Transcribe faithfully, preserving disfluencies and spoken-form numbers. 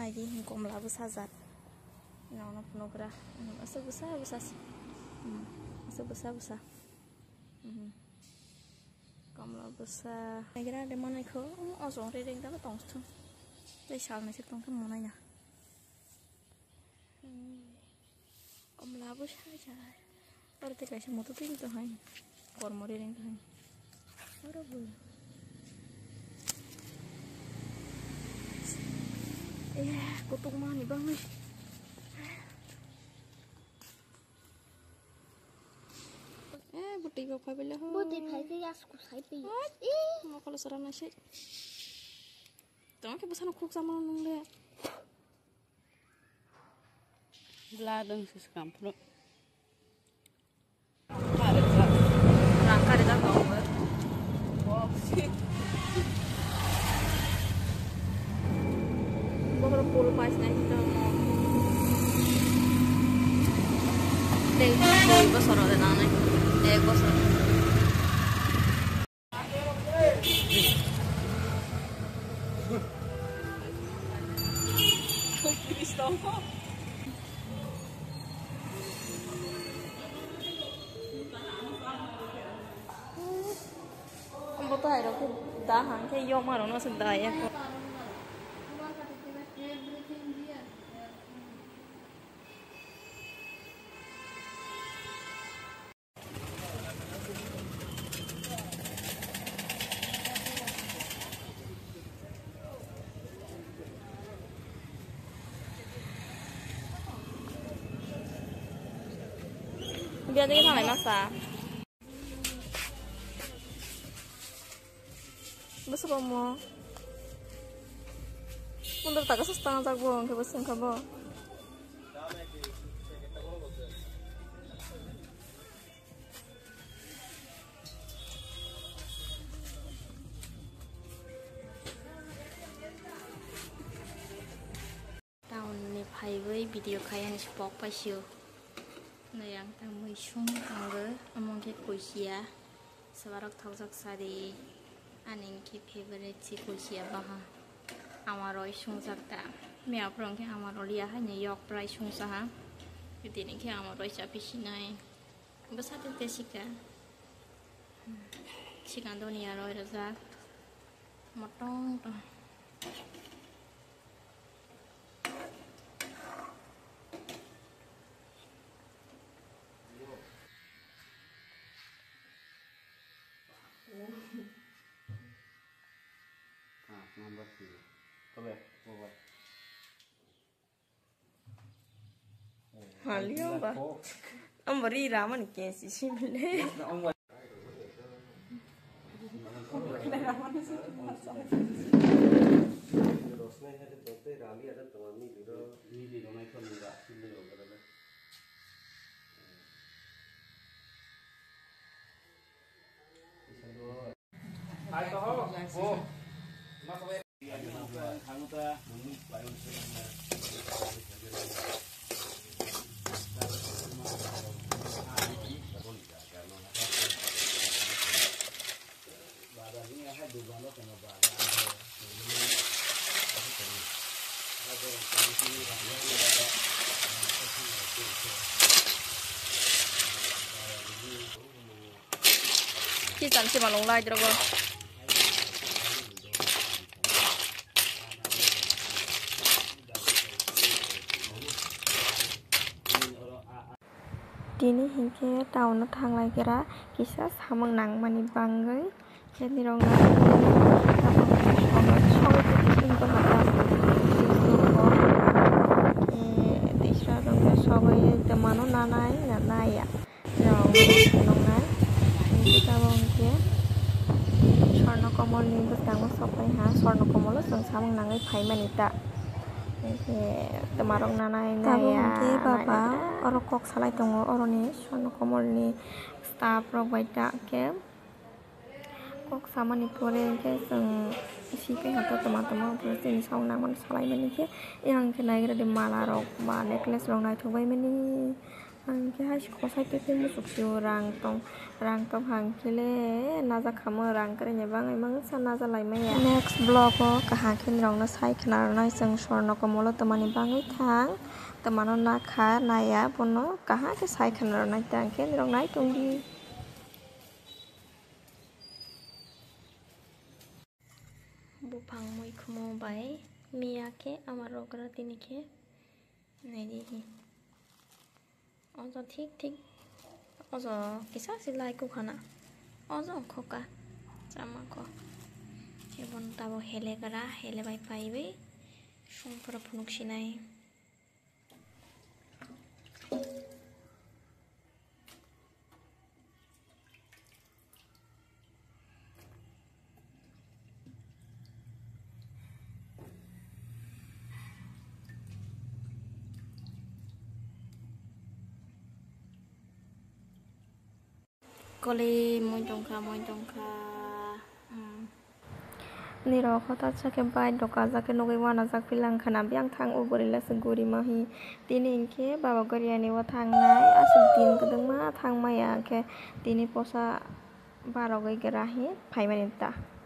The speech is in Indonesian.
lagi gomlaबो साजात नावना फुनग्रा एसे बुसा बुसासि एसे बुसा बुसा गमला बुसा नागिरा दे मानायखौ अजं रेरें दाबो दंसथों दै सालनायसो दंथों मनायना गमलाबो साजाय और देग्लाय समावथ' दै दहाय गरम रेरें दहाय आरोबो eh kutuk mani banget eh buti bapak bila ho buti pasti aku sai pi ih mau kalau serana sih tengah ke pesan kuk sama nung le beladang seskamplok rangka di dalam kamar bakal puluh pas naik kita deh puluh besar ada nana deh besar không có tài đâu cái đá hàng cái vô mà nó sừng đầy á biar cái thằng này massage besar mau mundur tak ke setengah tak buang ke besar kamu tahun ini highway video kaya nih spok pasio nah yang tamu isung tangga among ke kuisia sebarak thausak sari aning ki favorite si kuisia baha amaro isung sakta me aprong ke amaro liya hanya yok prai isung saha ini ke amaro isapi sinai besar te sika sikan doni aro raza motong to nomor tiga. Boleh, boleh. Halio ba? Ang bari raman ke si simile. Hai toh. Oh. Khi chẳng chỉ mà lồng lai được không? Dini hingga tahun tang lagi kira kisah sama nang mani banggai jadi rong nang song itu sing berhadap eh tisra rong sobai temano nanai nanai ya rong rong nang kita bangke sorno komol ni betang sobai ha sorno komol sing sama nangai pai manita temarong nanai naya baba orang kok salah tunggu orang ni sono komol ni staff provider ke kok sama ni pore ke seng isi ke atau teman-teman terus ini saung naman salah ini ke yang kena kira di malarok ba necklace rong nai tubai meni Angke hai ko sai pe pe musuk siu rang tong rang tong hangkele naja khamo rang kare ne bangai mang sa naja lai maya. Next vlog o kahangke rong na sai khana nai seng sorno komolo tamani bangai thang tamano na kha naya bono kahangke sai khana nai tangke rong nai tongdi. Bupang moi khumo bai miyake amar rogra tinike nai di ojo ঠিক ঠিক ojo kisa silai ku khana ojo khoka chama ko ebon tabo hele gara hele bai paibe songpora phunuk sinai koli moi tongkha moi tongkha niro khota chake bai doka jake nogai wana jak pilang khana biang thang ubori lase guri mahi tini inke baba goriani o thangnai asuk din kedengma thangmaya ke tini posa barogai gerahi phaimani ta.